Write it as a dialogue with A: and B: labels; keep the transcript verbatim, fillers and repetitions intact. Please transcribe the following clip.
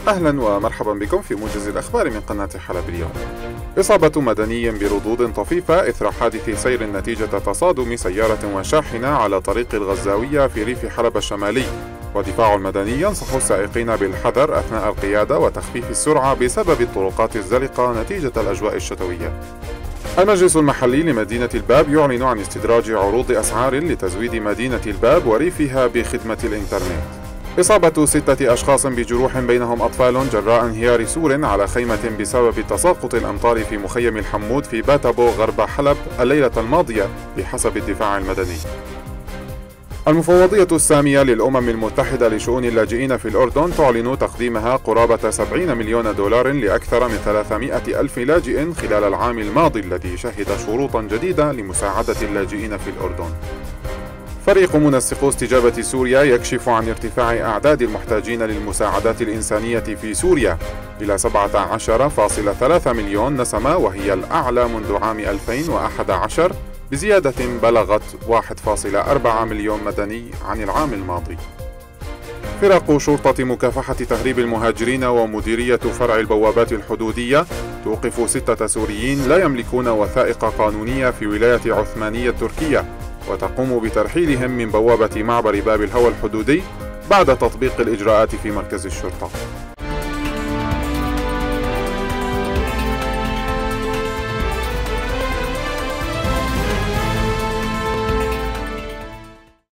A: أهلا ومرحبا بكم في موجز الأخبار من قناة حلب اليوم. إصابة مدني بردود طفيفة إثر حادث سير نتيجة تصادم سيارة وشاحنة على طريق الغزاوية في ريف حلب الشمالي، ودفاع المدني ينصح السائقين بالحذر أثناء القيادة وتخفيف السرعة بسبب الطرقات الزلقة نتيجة الأجواء الشتوية. المجلس المحلي لمدينة الباب يعلن عن استدراج عروض أسعار لتزويد مدينة الباب وريفها بخدمة الإنترنت. إصابة ستة أشخاص بجروح بينهم أطفال جراء انهيار سور على خيمة بسبب تساقط الأمطار في مخيم الحمود في باتابو غرب حلب الليلة الماضية بحسب الدفاع المدني. المفوضية السامية للأمم المتحدة لشؤون اللاجئين في الأردن تعلن تقديمها قرابة سبعين مليون دولار لأكثر من ثلاثمائة ألف لاجئ خلال العام الماضي الذي شهد شروطا جديدة لمساعدة اللاجئين في الأردن. فريق منسقو استجابة سوريا يكشف عن ارتفاع أعداد المحتاجين للمساعدات الإنسانية في سوريا إلى سبعة عشر فاصلة ثلاثة مليون نسمة، وهي الأعلى منذ عام ألفين وأحد عشر بزيادة بلغت واحد فاصلة أربعة مليون مدني عن العام الماضي. فرق شرطة مكافحة تهريب المهاجرين ومديرية فرع البوابات الحدودية توقف ستة سوريين لا يملكون وثائق قانونية في ولاية عثمانية التركية، وتقوم بترحيلهم من بوابة معبر باب الهوى الحدودي بعد تطبيق الإجراءات في مركز الشرطة.